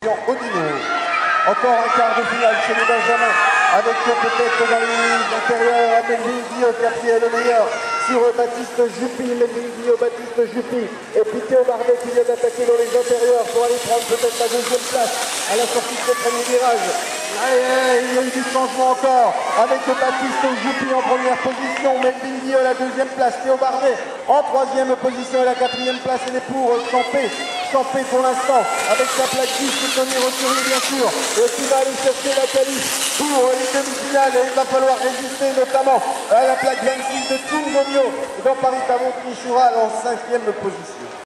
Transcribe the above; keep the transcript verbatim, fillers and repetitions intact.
Odino. Encore un quart de finale chez les Benjamins, avec peut-être dans les lignes intérieures Melvin Guillot qui est le meilleur sur Baptiste Juppy, Melvin Guillot, Baptiste Juppy, et puis Théo Bardet qui vient d'attaquer dans les intérieurs pour aller prendre peut-être la deuxième place à la sortie de ce premier virage. Allez, allez, il y a eu du changement encore avec Baptiste Juppy en première position, Melvin Guillot la deuxième place, Théo Bardet en troisième position et la quatrième place elle est pour Champé. Champé pour l'instant avec sa plaque dix, c'est Tony Roturi bien sûr, et qui va aller chercher la qualif pour les demi-finales, et il va falloir résister notamment à la plaque vingt-six de Tungomio dans Paris-Tavon-Michural en cinquième position.